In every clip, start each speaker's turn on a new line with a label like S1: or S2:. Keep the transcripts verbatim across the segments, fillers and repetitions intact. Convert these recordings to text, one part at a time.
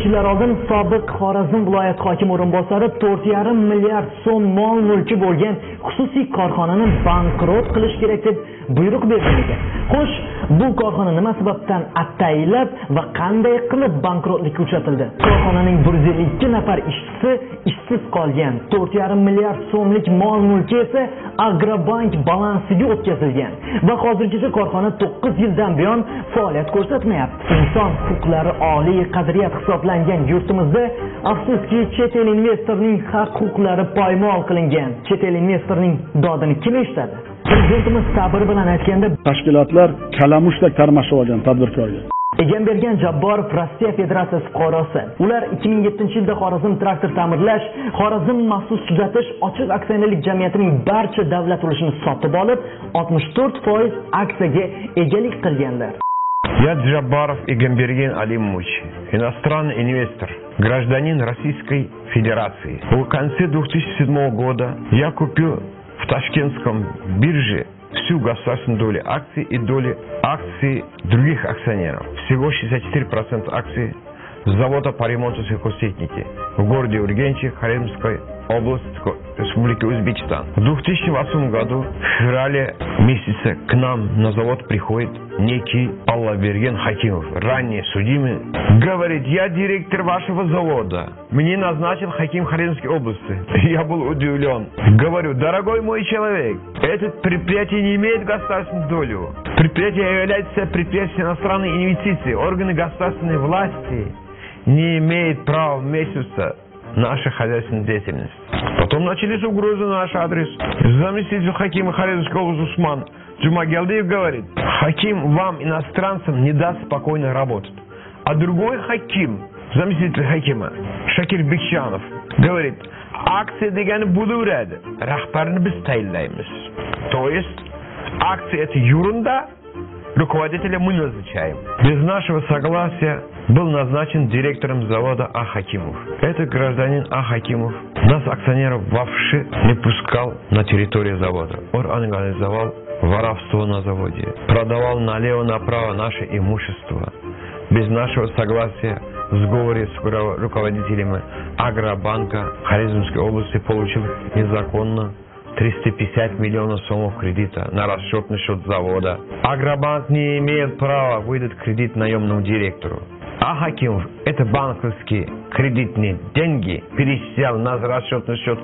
S1: yillar oldin sobiq Xorazm viloyat hokimi o'rinbosari to'rt yarim milliard so'm mol mulki bo'lgan xususiy korxonani bankrot qilish kerak deb buyruq bergan ekan. Xo'sh, bu korxona nima sababdan ataylab va qanday qilib bankrotlikka uchratildi? Korxonaning bir yuz ellik ikki nafar ishchisi ishsiz qolgan. to'rt yarim milliard so'mlik mol mulki esa Agrobank balansiga o'tkazilgan va hozirgacha korxona to'qqiz yildan buyon faoliyat ko'rsatmayapti. Inson huquqlari oliy qadriyat hisoblangan yurtimizda afsuski chet el investorning haq-huquqlari poymol qilingan. Chet el investorning dodini kim eshitadi? Prezidentimiz ta'biri bilan aytganda,
S2: tashkilotlar kalamushdak tarmashib olgan tadbirkorga.
S1: Egambergan Jabborov Rossiya Federatsiyasi fuqarosi. Ular ikki ming yettinchi yilda Xorazm traktor ta'mirlash, Xorazm maxsus tuzatish ochiq aksionerlik jamiyatining barcha davlat ulushini sotib olib, oltmish to'rt foiz aksiyaga egalik qilganlar.
S3: Я Джаббаров Эгамберген Алимович, иностранный инвестор, гражданин Российской Федерации. В конце две тысячи седьмого года я купил в Ташкентском бирже всю государственную долю акций и доли акций других акционеров. Всего шестьдесят четыре процента акций завода по ремонту сельхозтехники в городе Ургенче, Хорезмской области Республики Узбекистан. В две тысячи восьмом году, в феврале месяце, к нам на завод приходит некий Аллаберген Хакимов, ранее судимый, говорит: я директор вашего завода, мне назначен Хаким Хорезмской области. Я был удивлен. Говорю: дорогой мой человек, это предприятие не имеет государственную долю. Предприятие является предприятием иностранной инвестиции. Органы государственной власти не имеют права вмешиваться в нашу хозяйственную деятельность. Потом начались угрозы на наш адрес. Заместитель Хакима Хорезмской области Усман Джумагелдиев говорит: Хаким вам, иностранцам, не даст спокойно работать. А другой Хаким, заместитель Хакима Шакир Бекчанов, говорит: акции деганы будурады, рахбарны біз тайылдаймыз. То есть акции это ерунда, руководителя мы назначаем. Без нашего согласия был назначен директором завода А. Хакимов. Этот гражданин А. Хакимов нас, акционеров, вообще не пускал на территорию завода. Он организовал воровство на заводе, продавал налево-направо наше имущество. Без нашего согласия в сговоре с руководителями Агробанка Хорезмской области получил незаконно триста пятьдесят миллионов сомов кредита на расчетный счет завода. Агробанк не имеет права выдать кредит наемному директору. А Хакимов это банковские кредитные деньги перечислял на расчетный счет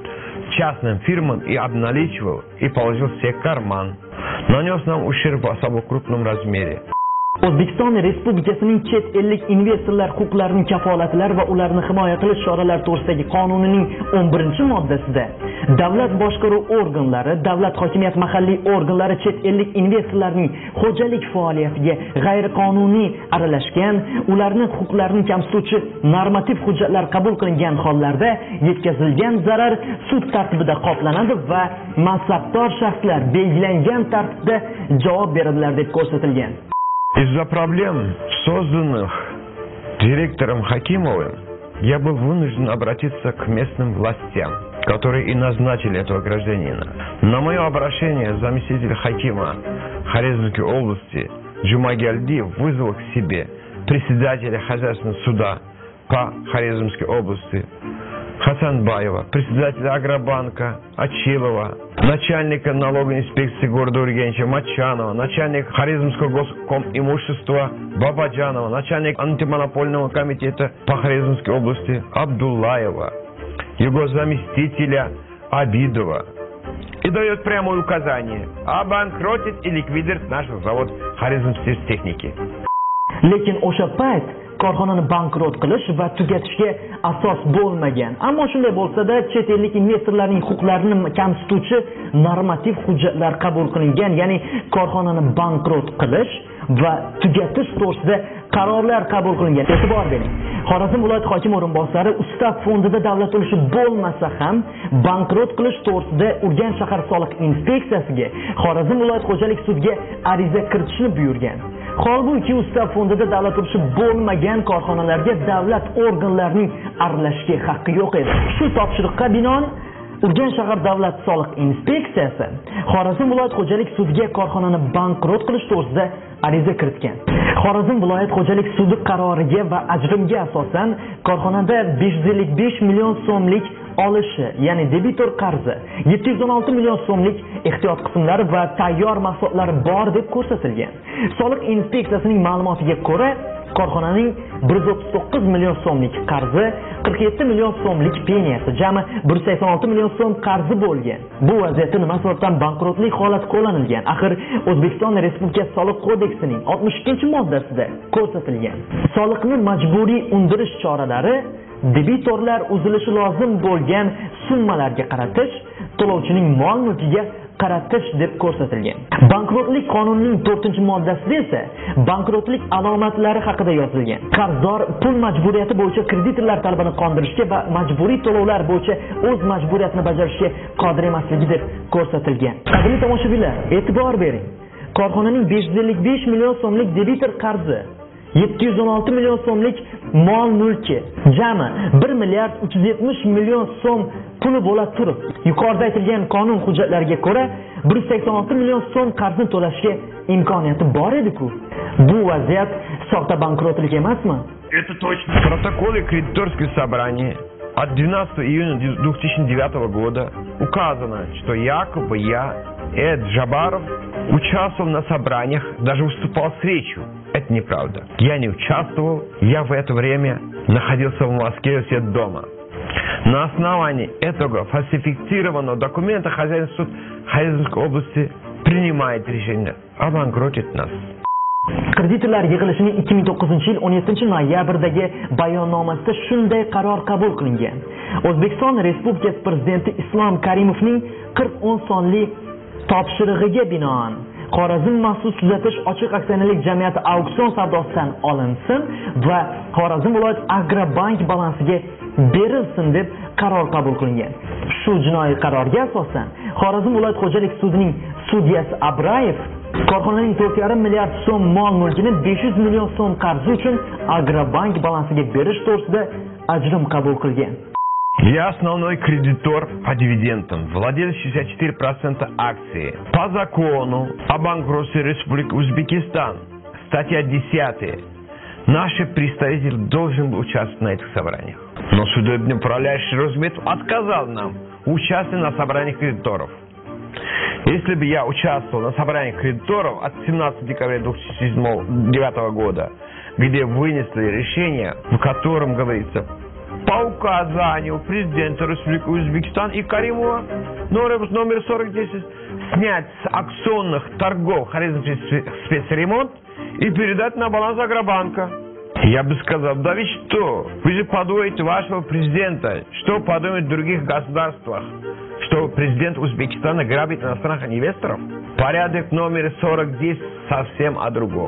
S3: частным фирмам и обналичивал и положил себе в карман. Нанес нам ущерб в особо крупном размере.
S1: O'zbekiston Respublikasining chet ellik investorlar huquqlarini kafolatlar va ularni himoya qilish choralari to'g'risidagi qonunining o'n birinchi moddasida davlat boshqaruv organlari, davlat hokimiyat mahalliy organlari chet ellik investorlarning xo'jalik faoliyatiga g'ayriqonuniy aralashgan, ularning huquqlarini kamsituvchi normativ hujjatlar qabul qilingan hollarda yetkazilgan zarar sud tartibida qoplanadi va mansabdor shaxslar belgilangan tartibda javob beradilar deb ko'rsatilgan.
S3: Из-за проблем, созданных директором Хакимовым, я был вынужден обратиться к местным властям, которые и назначили этого гражданина. На мое обращение заместитель Хакима Хорезмской области Джумагелдиев вызвал к себе председателя хозяйственного суда по Хорезмской области Хасанбаева, председателя Агробанка Ачилова, начальника налоговой инспекции города Ургенча Мачанова, начальника Хорезмского госкомимущества Бабаджанова, начальник антимонопольного комитета по Хорезмской области Абдуллаева, его заместителя Абидова. И дает прямое указание обанкротить и ликвидировать наш завод Хорезмской техники.
S1: Lekin o'sha payt korxonani bankrot qilish va tugatishga asos bo'lmagan. Ammo shunday bo'lsa-da, chet ellik investorlarning huquqlarini kamsituvchi normativ hujjatlar qabul qilingan, ya'ni korxonani bankrot qilish va tugatish to'g'risida qarorlar qabul qilingan. E'tibor bering. Xorazm viloyat hokimi o'rinbosari Ustav fondida davlat ulushi bo'lmasa ham bankrot qilish to'g'risida Urganch shahar soliq inspeksiyasiga Xorazm viloyat xo'jalik sudiga ariza kiritishni buyurgan. Holbuki Ustav fondida davlat ulushi bo'lmagan korxonalarga davlat organlarining aralashishiga haqqi yo'q edi. Shu topshiriqqa binoan Urganch shahar davlat soliq inspeksiyasi Xorazm viloyat xo'jalik sudiga korxonani bankrot qilish to'g'risida ariza kiritgan. Xorazm viloyat xo'jalik sudi qaroriga va ajrimga asosan korxonada besh yuz ellik besh million so'mlik olishi, ya'ni debitor qarzi, yetti yuz o'n olti million so'mlik ehtiyot qismlari va tayyor mahsulotlari bor deb ko'rsatilgan. Soliq inspeksiyasining ma'lumotiga ko'ra, korxonaning bir yuz o'ttiz to'qqiz million so'mlik qarzi, qirq yetti million so'mlik peniyasi, jami bir yuz sakson olti million so'm qarzi bo'lgan. Bu vaziyatda nima sababdan bankrotlik holati qo'llanilgan? Axir O'zbekiston Respublikasi Soliq kodeksining oltmish ikkinchi moddasida ko'rsatilgan. Soliqni majburiy undirish choralari debitorlar uzilishi lozim bo'lgan summalarga qaratish, to'lovchining mol-mulkiga qaratish deb ko'rsatilgan. Bankrotlik qonunining to'rtinchi moddasida esa bankrotlik alomatlari haqida yozilgan. Qarzdor pul majburiyati bo'yicha kreditorlar talabini qondirishga va majburiy to'lovlar bo'yicha o'z majburiyatini bajarishga qodir emasligi deb ko'rsatilgan. Qadrli tomoshabinlar, e'tibor bering. Korxonaning besh yuz ellik besh million so'mlik debitor qarzi, yetti yuz o'n olti million so'mlik mol mulki, jami bir milliard uch yuz yetmish million so'm puli bo'la turib, yuqorida aytilgan qonun hujjatlariga ko'ra bir yuz sakson olti million so'm qarzni to'lashga imkoniyati bor edi-ku. Bu vaziyat soxta bankrotlik emasmi?
S3: Это точно. В протоколе кредиторского собрания от двенадцатого июня две тысячи девятого года указано, что якобы я, Эд Джабаров, участвовал на собраниях, даже выступал с речью. Это неправда. Я не участвовал, я в это время находился в Москве, все дома. На основании этого фальсифицированного документа хозяин суд Xorazmской области принимает решение обанкротить нас.
S1: Kreditorlar yig'ilishining ikki ming to'qqizinchi yil o'n yettinchi noyabrdagi bayonnomasida shunday qaror qabul qilingan. O'zbekiston Respublikasi Prezidenti Islom Karimovning qirq o'n sonli topshirig'iga binoan Xorazm maxsus tuzatish ochiq aksionerlik jamiyati auksion savdosidan olinsin va Xorazm viloyat Agrobank balansiga berilsin deb qaror qabul qilingan. Shu jinoiy qarorga asosan Xorazm viloyat xo'jalik sudining sudyasi Abrayev korxonaning to'rt yarim milliard so'm mol mulkini besh yuz million so'm qarzi uchun Agrobank balansiga berish to'g'risida ajrim qabul qilgan.
S3: Я основной кредитор по дивидендам, владелец шестьдесят четыре процента акций. По закону о банкротстве Республики Узбекистан, статья десятая, наш представитель должен был участвовать на этих собраниях. Но судебный управляющий Росбеспо отказал нам в участии на собраниях кредиторов. Если бы я участвовал на собрании кредиторов от семнадцатого декабря две тысячи девятого года, где вынесли решение, в котором говорится: по указанию президента Республики Узбекистан и Каримова номер сорок десять снять с акционных торгов Хорезмский спецремонт и передать на баланс Агробанка. Я бы сказал: да ведь что? Вы же подводите вашего президента. Что подумают в других государствах? Что президент Узбекистана грабит иностранных инвесторов? Порядок номер сорок десять совсем о другом.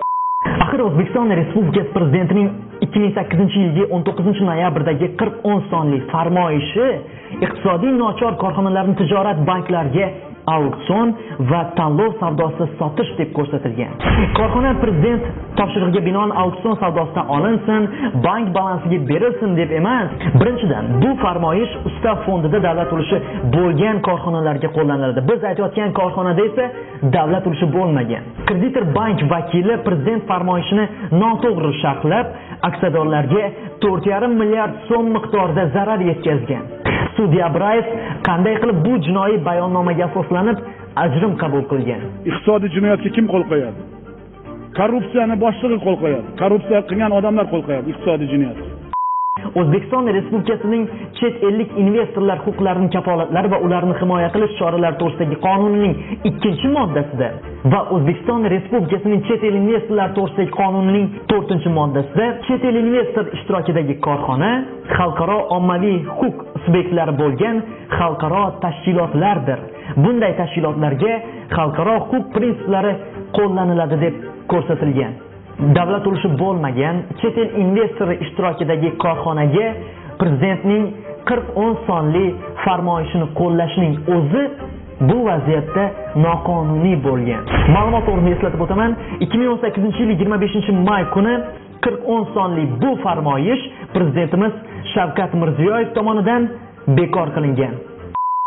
S1: Axir O'zbekiston Respublikasi Prezidentining ikki ming sakkizinchi yilgi o'n to'qqizinchi noyabrdagi qirq o'n sonli farmoyishi iqtisodiy nochor korxonalarni tijorat banklariga auksion va tanlov savdosi sotish deb ko'rsatilgan. Korxona prezident topshirig'iga binoan auksion savdosidan olinsin, bank balansiga berilsin deb emas. Birinchidan, bu farmoyish ustav fondida davlat ulushi bo'lgan korxonalarga qo'llaniladi. Biz aytayotgan korxonada esa davlat ulushi bo'lmagan. Kreditor bank vakili prezident farmoyishini noto'g'ri sharhlab, aksiyadorlarga to'rt yarim milliard so'm miqdorida zarar yetkazgan. Sudya Abrayev qanday qilib bu jinoiy bayonnomaga asoslanib ajrim qabul qilgan?
S2: Iqtisodiy jinoyatga kim qo'l qo'yadi? Korrupsiyani boshlig'i qo'l qo'yadi. Korrupsiya qilgan odamlar qo'l qo'yadi iqtisodiy jinoyatga.
S1: O'zbekiston Respublikasining chet ellik investorlar huquqlarini kafolatlari va ularni himoya qilish choralari to'g'risidagi qonunining ikkinchi moddasida va O'zbekiston Respublikasining chet el investorlar to'g'risidagi qonunining to'rtinchi moddasida chet el investor ishtirokidagi korxona xalqaro ommaviy huquq subyektlari bo'lgan xalqaro tashkilotlardir. Bunday tashkilotlarga xalqaro huquq prinsiplari qo'llaniladi deb ko'rsatilgan. Davlat ulushi bo'lmagan chet el investori ishtirokidagi korxonaga prezidentning qirq o'n sonli farmoyishini qo'llashning o'zi bu vaziyatda noqonuniy bo'lgan. Ma'lumot o'rnida eslatib o'taman, ikki ming o'n sakkizinchi yil yigirma beshinchi may kuni qirq o'n sonli bu farmoyish prezidentimiz Shavkat Mirziyoyev tomonidan bekor qilingan.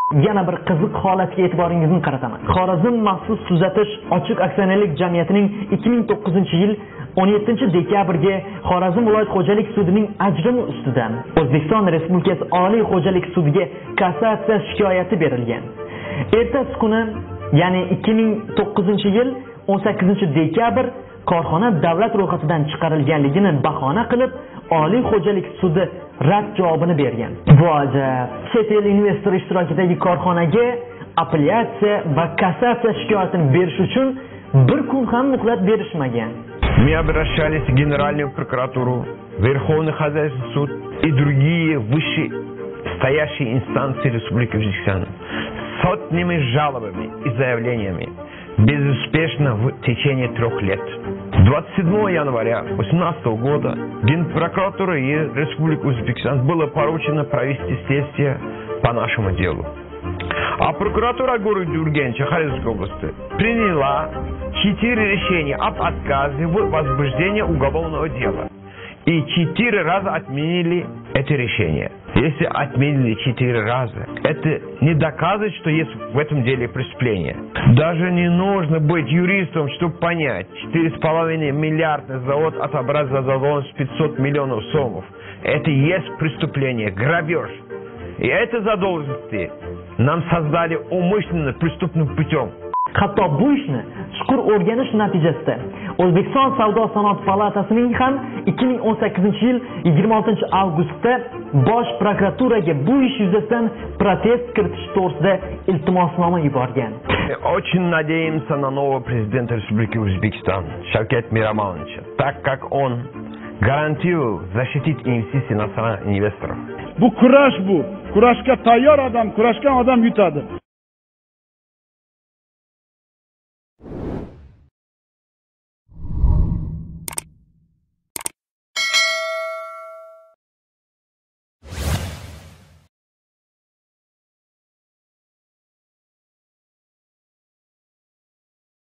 S1: Yana bir qiziq holatga e'tiboringizni qarataman. Xorazm maxsus tuzatish ochiq aksionerlik jamiyatining ikki ming to'qqizinchi yil o'n yettinchi dekabrga Xorazm viloyat xo'jalik sudining ajrimi ustidan O'zbekiston Respublikasi Oliy xo'jalik sudiga kassatsiya shikoyati berilgan. Ertasi kuni, ya'ni ikki ming to'qqizinchi yil o'n sakkizinchi dekabr korxona davlat ro'yxatidan chiqarilganligini bahona qilib Oliy xo'jalik sudi rad javobini bergan. Bu ajab, chet el investor ishtirokidagi korxonaga apellyatsiya va kassatsiya shikoyatini berish uchun bir kun ham muhlat berishmagan.
S3: Мы обращались в Генеральную прокуратуру, Верховный хозяйственный суд и другие вышестоящие инстанции Республики Узбекистан с сотнями жалобами и заявлениями, безуспешно в течение трех лет. двадцать седьмого января две тысячи восемнадцатого года Генпрокуратуре Республики Узбекистан было поручено провести следствие по нашему делу. А прокуратура города Ургенча Харьковской области приняла четыре решения об отказе в возбуждении уголовного дела. И четыре раза отменили эти решения. Если отменили четыре раза, это не доказывает, что есть в этом деле преступление. Даже не нужно быть юристом, чтобы понять, четыре с половиной миллиардный завод отобрать за задолженность пятьсот миллионов сомов. Это и есть преступление, грабеж. И это задолженности нам создали умышленно преступным путем.
S1: Hatto bu ishni chuqur o'rganish natijasida O'zbekiston Savdo-sanoat palatasining ham ikki ming o'n sakkizinchi yil yigirma oltinchi avgustda Bosh prokuraturaga bu ish yuzasidan protest kiritish to'g'risida iltimosnoma yuborgan.
S3: Очень надеемся на нового президента Республики Узбекистан Shavkat Miromonovich, так как он гарантировал защитить инвестиции иностранных инвесторов.
S2: Bu kurash bu. Kurashga tayyor odam, kurashgan odam yutadi.